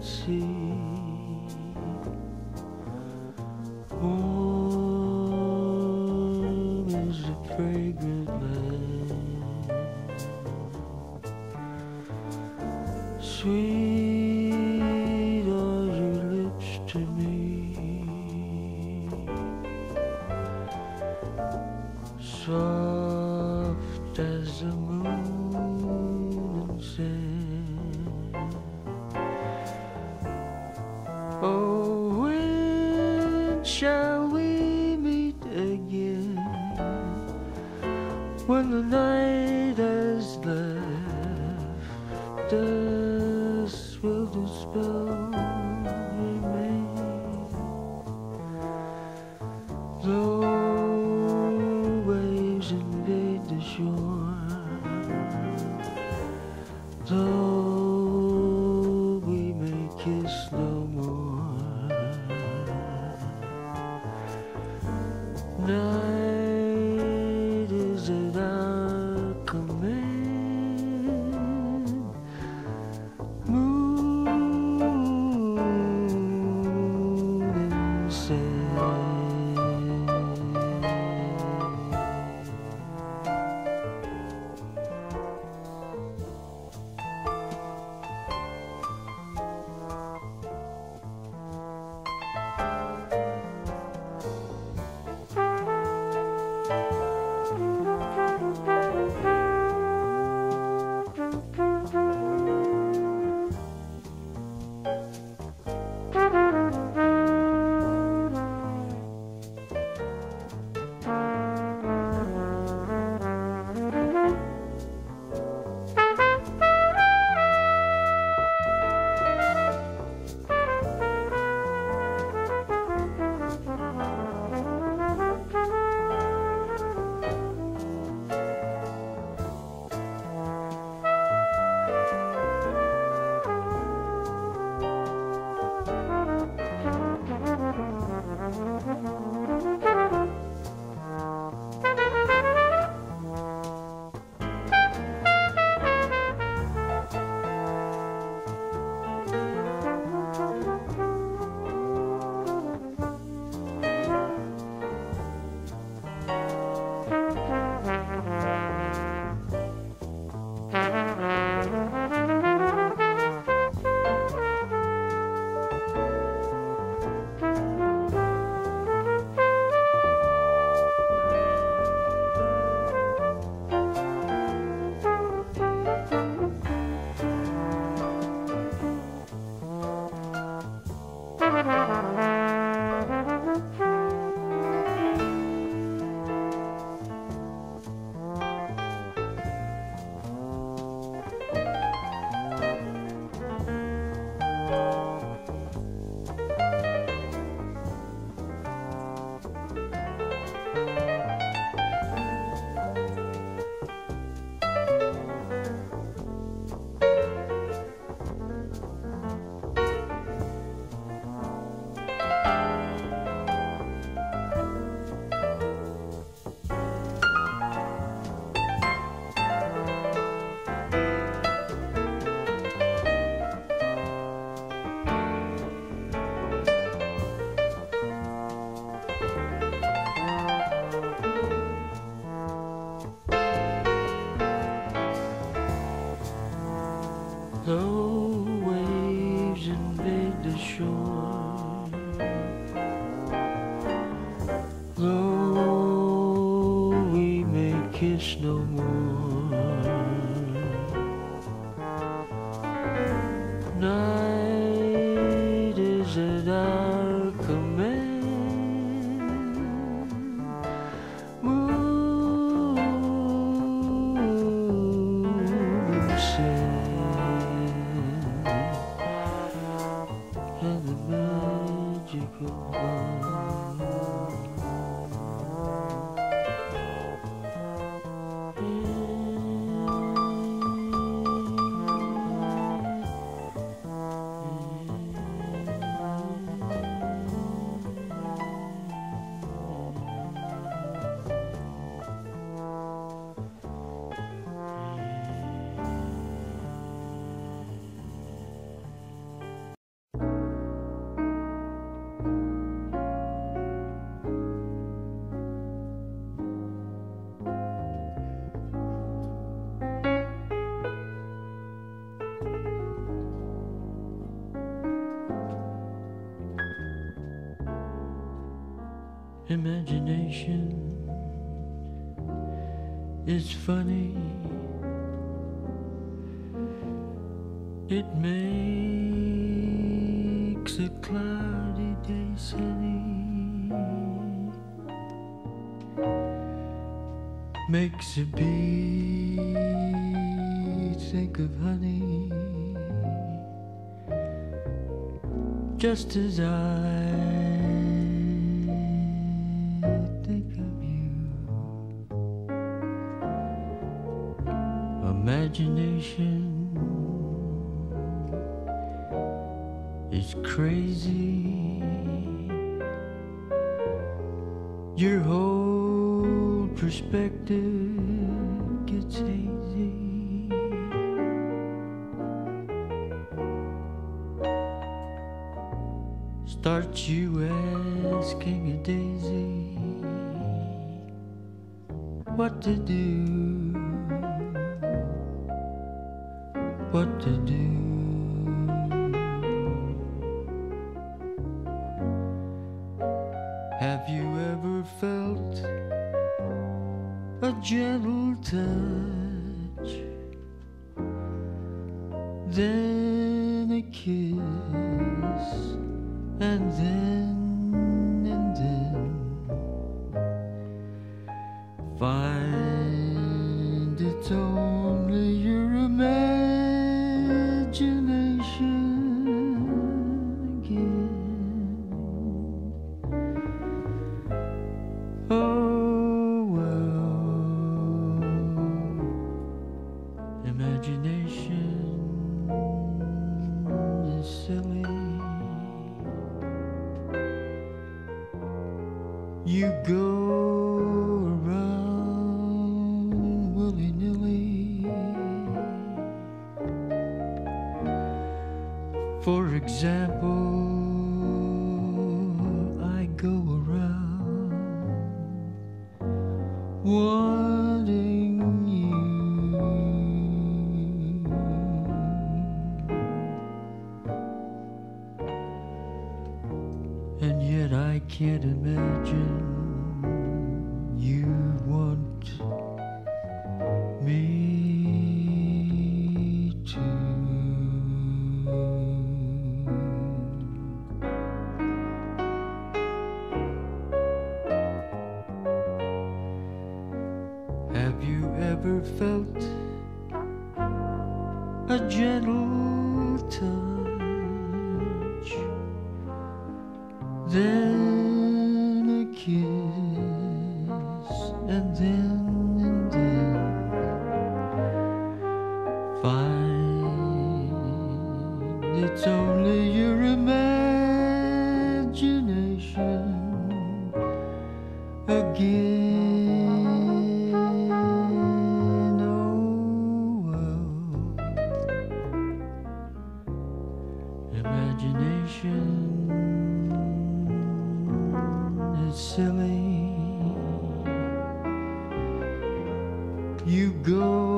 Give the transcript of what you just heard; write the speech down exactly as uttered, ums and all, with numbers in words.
sea. Warm is the fragrant land, sweet are your lips to me, soft as the moon and sand. Oh, when shall we meet again? When the night has left us, will the spell remain? Though waves invade the shore, though we may kiss no more, night is at our command, moon and sand. Though waves invade the shore, though we may kiss no more, night is at our command, moon and sand. And the magical one. Imagination is funny. It makes a cloudy day sunny, makes a bee think of honey, just as I think of you. Imagination is crazy. Your whole perspective gets hazy. Starts you asking a daisy what to do, what to do. Have you ever felt a gentle touch, then a kiss, and then, and then find it's only your imagination again? Oh well, imagination is silly. You go around willy-nilly. For example, I go around wanting you, and yet I can't imagine you want me to. Have you ever felt a gentle touch, then a kiss, and then, and then find it's only your imagination again? Oh well, imagination is silly. You go